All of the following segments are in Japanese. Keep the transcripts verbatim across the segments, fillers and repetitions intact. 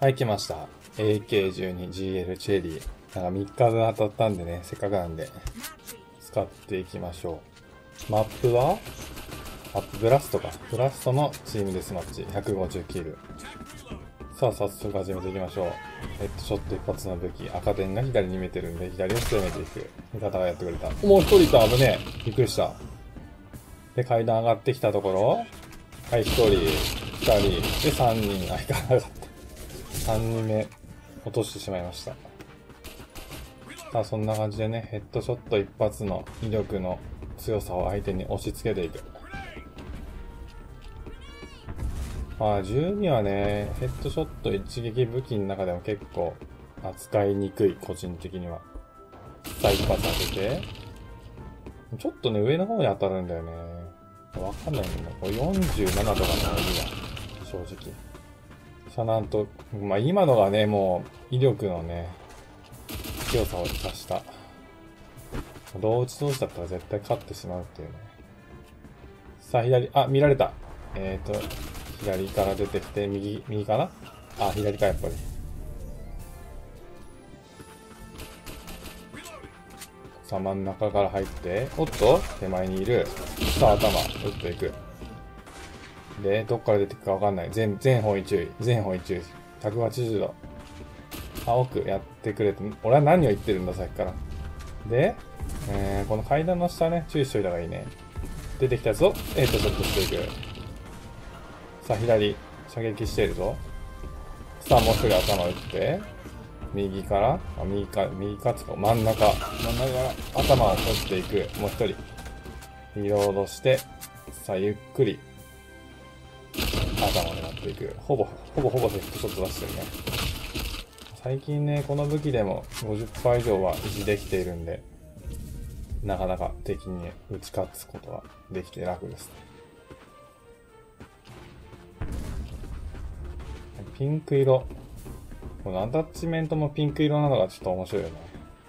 はい、来ました。エーケーじゅうにジーエル チェリー。なんかみっかぶん当たったんでね、せっかくなんで、使っていきましょう。マップはマップブラストか。ブラストのチームデスマッチ。ひゃくごじゅうキル。さあ、早速始めていきましょう。ヘッドショット一発の武器。赤点が左に見えてるんで、左を攻めていく。味方がやってくれた。もう一人いた。危ねえ。びっくりした。で、階段上がってきたところ。はい、一人、二人、で、三人。あ、いかなかった。三人目、落としてしまいました。さあ、そんな感じでね、ヘッドショット一発の威力の強さを相手に押し付けていく。まあ、じゅうにはね、ヘッドショット一撃武器の中でも結構扱いにくい、個人的には。さあ、一発当てて。ちょっとね、上の方に当たるんだよね。わかんないんだよ。これよんじゅうななとかの方がいいわ。正直。さあ、なんと、まあ、今のがね、もう、威力のね、強さを生かした。同打ち同士だったら絶対勝ってしまうっていうね。さあ、左、あ、見られた。えーと、左から出てきて、右、右かなあ、左か、やっぱり。さあ、真ん中から入って、おっと手前にいる。さあ、頭、打っていく。で、どっから出てくかわかんない。全、全方位注意。全方位注意。ひゃくはちじゅうど。あ、奥やってくれて、俺は何を言ってるんだ、さっきから。で、えー、この階段の下ね、注意しといた方がいいね。出てきたやつを、えーと、ショットしていく。さあ、左、射撃しているぞ。さあ、もう一人頭打って、右から、あ、右か、右かつか、真ん中、真ん中から頭を取っていく。もう一人。リロードして、さあ、ゆっくり、頭を狙っていく。ほぼ、ほぼほぼヘッドショット出してるね。最近ね、この武器でも ごじゅっパーセント 以上は維持できているんで、なかなか敵に打ち勝つことはできて楽ですね。ピンク色。このアタッチメントもピンク色なのがちょっと面白いよね。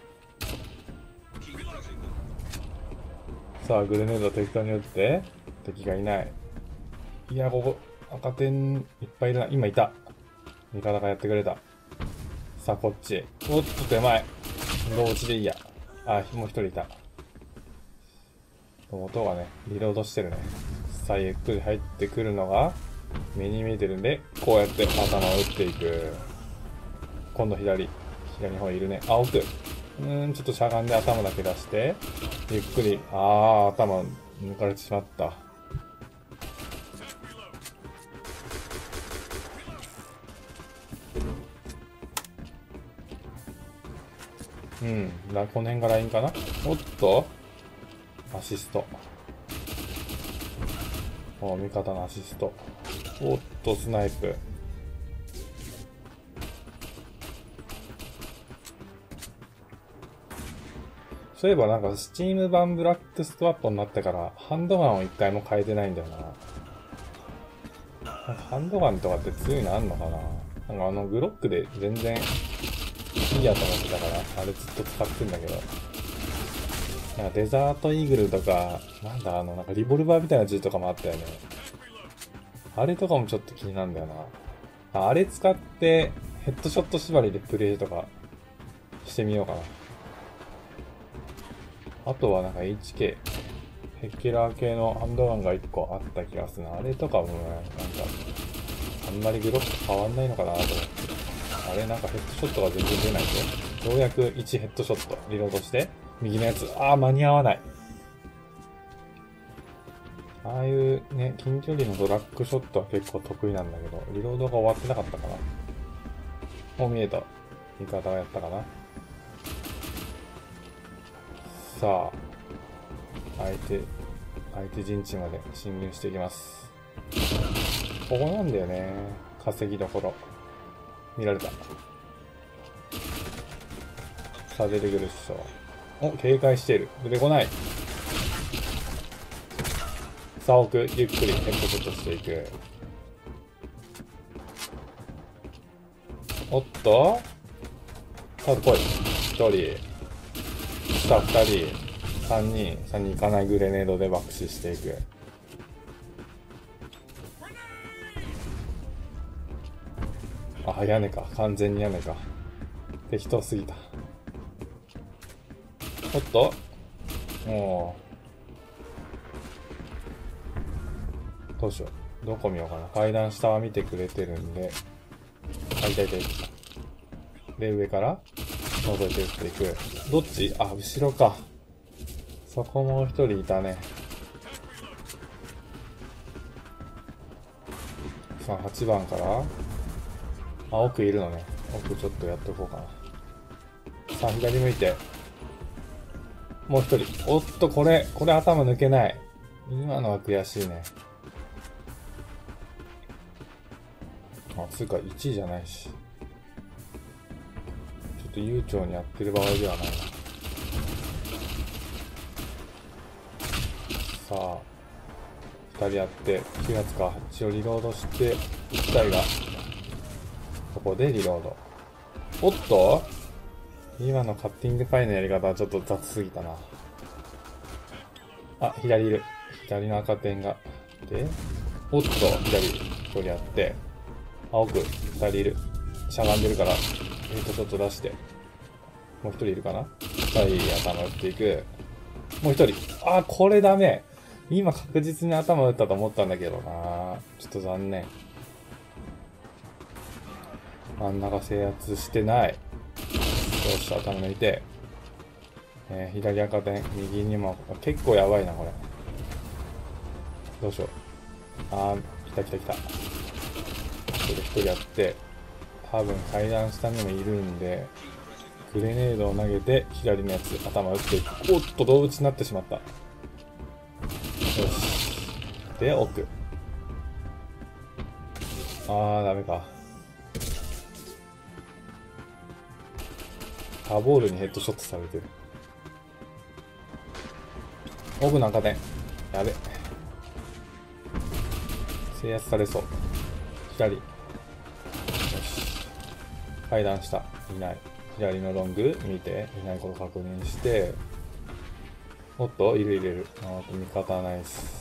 さあ、グレネード適当に撃って、敵がいない。いや、ここ、赤点いっぱいいるな。今いた。味方がやってくれた。さあ、こっち。おっと、手前。同時でいいや。あ、もう一人いた。音がね、リロードしてるね。さあ、ゆっくり入ってくるのが、目に見えてるんで、こうやって頭を打っていく。今度左。左の方いるね。あ、奥。うーん、ちょっとしゃがんで頭だけ出して、ゆっくり、あー、頭抜かれてしまった。うん。だこの辺がラインかな。おっとアシスト。お、味方のアシスト。おっと、スナイプ。そういえばなんか、スチーム版ブラックストワットになってから、ハンドガンを一回も変えてないんだよな。なんかハンドガンとかって強いのあんのかな。なんかあの、グロックで全然、いいやと思ってたから、あれずっと使ってんだけど。なんかデザートイーグルとか、なんだあの、なんかリボルバーみたいな銃とかもあったよね。あれとかもちょっと気になるんだよな。あ、あれ使って、ヘッドショット縛りでプレイとか、してみようかな。あとはなんか エイチケー、ヘッケラー系のハンドガンがいっこあった気がするな。あれとかもね、なんか、あんまりグロック変わんないのかなと思って。あれなんかヘッドショットが全然出ないと。ようやくいちヘッドショット、リロードして、右のやつ、あー間に合わない。ああいうね、近距離のドラッグショットは結構得意なんだけど、リロードが終わってなかったかな。もう見えた。味方がやったかな。さあ、相手、相手陣地まで侵入していきます。ここなんだよね。稼ぎどころ。見られた。さあ、出てくるっしょ。お、警戒している。出てこない。さあ、奥、ゆっくりヘッドショットしていく。おっとさあ、来い。一人。さあ、二人。三人。三人行かないグレネードで爆死していく。 あ、屋根か。完全に屋根か。適当すぎた。おっともう、どうしよう。どこ見ようかな。階段下は見てくれてるんで。あ、いたいたいた。で、上から覗いて打っていく。どっち？あ、後ろか。そこもう一人いたね。さあ、はちばんから。あ、奥いるのね。奥ちょっとやっておこうかな。さあ、左向いて。もう一人。おっと、これ、これ頭抜けない。今のは悔しいね。あ、つうかいちいじゃないし。ちょっと悠長にやってる場合ではないな。さあ、ふたりやって、きゅう発か。一応リロードして、いち体が、ここでリロード。おっと今のカッティングパイのやり方はちょっと雑すぎたな。あ、左いる。左の赤点が。で、おっと、左、一人やって、あ、奥、二人いる。しゃがんでるから、えーと、ちょっと出して。もう一人いるかな？はい、頭打っていく。もう一人。あ、これダメ。今確実に頭打ったと思ったんだけどな。ちょっと残念。真ん中制圧してない。よし、頭抜いて。えー、左赤点、右にも、結構やばいな、これ。どうしよう。あー、来た来た来た。これ一人やって、多分階段下にもいるんで、グレネードを投げて、左のやつ、頭打っていく。おっと、動物になってしまった。よし。で、奥。あー、ダメか。ハボールにヘッドショットされてる。奥の赤点。やべ。制圧されそう。左。よし。階段下。いない。左のロング見て。いないこと確認して。おっと、いるいるいる。あと味方ナイス。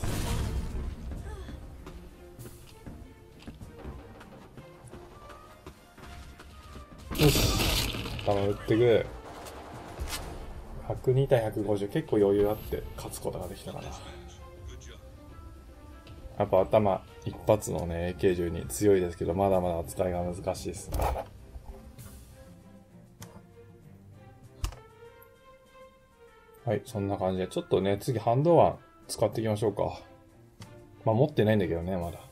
よし。頭打ってく。ひゃくに対ひゃくごじゅう。結構余裕あって勝つことができたかな。やっぱ頭一発のね、エーケーじゅうに 強いですけど、まだまだ扱いが難しいですね。はい、そんな感じで。ちょっとね、次ハンドワン使っていきましょうか。まあ持ってないんだけどね、まだ。